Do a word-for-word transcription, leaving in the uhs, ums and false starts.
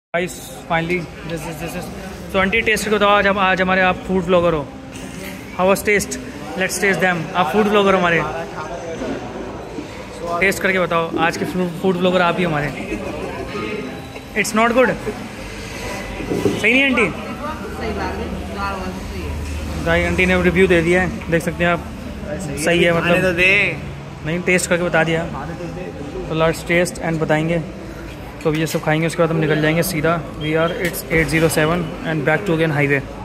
Guys finally this is this is so aunty taste करके बताओ। आज हम आज हमारे आप फूड ब्लॉगर हो। How was taste? Let's taste them. आप फूड ब्लॉगर हो हमारे, टेस्ट करके बताओ। आज के फूड ब्लॉगर आप ही हमारे। इट्स नॉट गुड, सही नहीं आंटी? गाइस आंटी ने रिव्यू दे दिया है, देख सकते हैं आप। सही है मतलब तो दे। नहीं, टेस्ट करके बता दिया। तो लेट्स टेस्ट एंड बताएंगे। तो ये सब खाएंगे, उसके बाद हम निकल जाएंगे सीधा। We are it's at zero seven and back to again highway.